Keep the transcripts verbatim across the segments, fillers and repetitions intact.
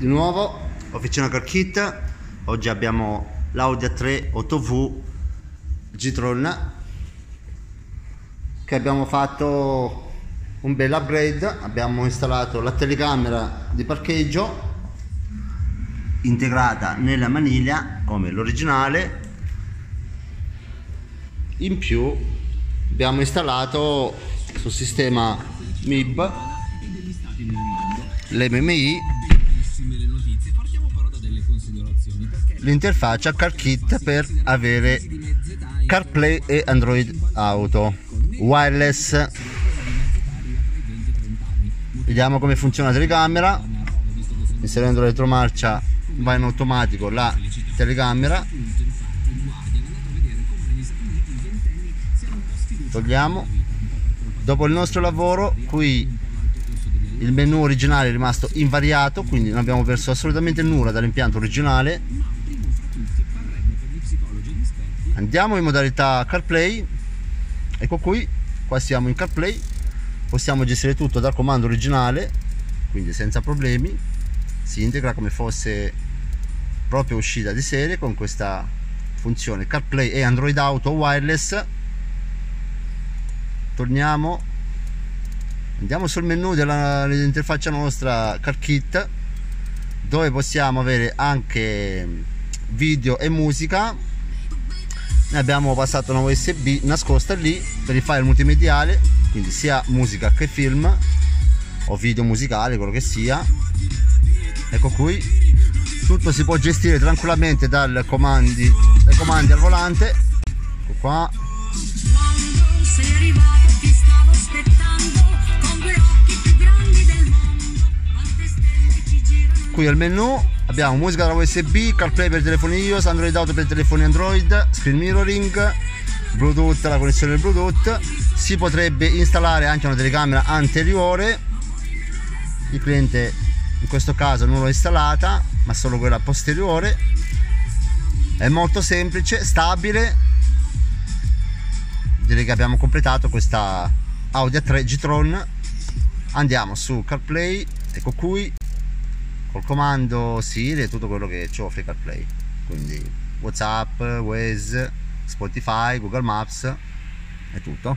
Di nuovo, Officina CarKit. Oggi abbiamo l'Audi A tre otto V G-Tron, che abbiamo fatto un bel upgrade. Abbiamo installato la telecamera di parcheggio integrata nella maniglia come l'originale. In più abbiamo installato sul sistema M I B l'M M I, l'interfaccia CarKit per avere CarPlay e Android Auto wireless. Vediamo come funziona la telecamera. Inserendo la retromarcia va in automatico la telecamera. Togliamo. Dopo il nostro lavoro, qui il menu originale è rimasto invariato, quindi non abbiamo perso assolutamente nulla dall'impianto originale. Andiamo in modalità CarPlay. Ecco qui, qua siamo in CarPlay. Possiamo gestire tutto dal comando originale, quindi senza problemi. Si integra come fosse proprio uscita di serie con questa funzione CarPlay e Android Auto wireless. Torniamo, andiamo sul menu dell'interfaccia nostra CarKit, dove possiamo avere anche video e musica. Noi abbiamo passato una U S B nascosta lì per il file multimediale, quindi sia musica che film o video musicale, quello che sia. Ecco qui, tutto si può gestire tranquillamente dal comandi, dai comandi al volante. Ecco qua. Quando sei arrivato ti stavo aspettando con due occhi più grandi del mondo. Quante stelle ci girano. Qui al menu abbiamo musica dalla U S B, CarPlay per telefoni iOS, Android Auto per telefoni Android, screen mirroring, Bluetooth, la connessione del Bluetooth. Si potrebbe installare anche una telecamera anteriore. Il cliente in questo caso non l'ho installata, ma solo quella posteriore. È molto semplice, stabile. Direi che abbiamo completato questa Audi A tre G-Tron. Andiamo su CarPlay, ecco qui, col comando Siri e tutto quello che ci offre CarPlay, quindi WhatsApp, Waze, Spotify, Google Maps e tutto.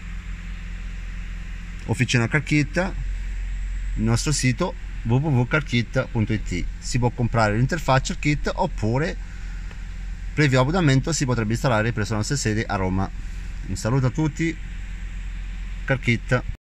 Officina CarKit, il nostro sito w w w punto carkit punto i t. Si può comprare l'interfaccia kit oppure previo abbonamento si potrebbe installare presso la nostra sede a Roma. Un saluto a tutti, CarKit.